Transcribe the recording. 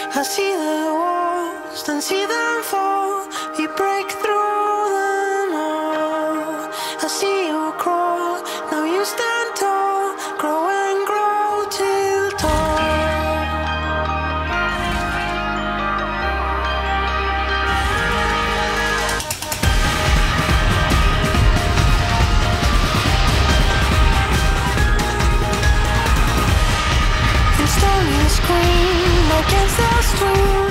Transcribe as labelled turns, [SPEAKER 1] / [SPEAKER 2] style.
[SPEAKER 1] I see the walls, then see them fall. You break through them all. I see you crawl, now you stand tall. Grow and grow till tall. And stone is green against the stream.